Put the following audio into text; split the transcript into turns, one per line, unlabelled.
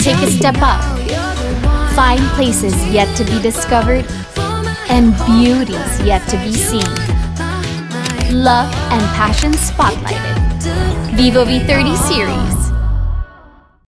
take a step up, find places yet to be discovered, and beauties yet to be seen. Love and passion spotlighted. Vivo V30 series.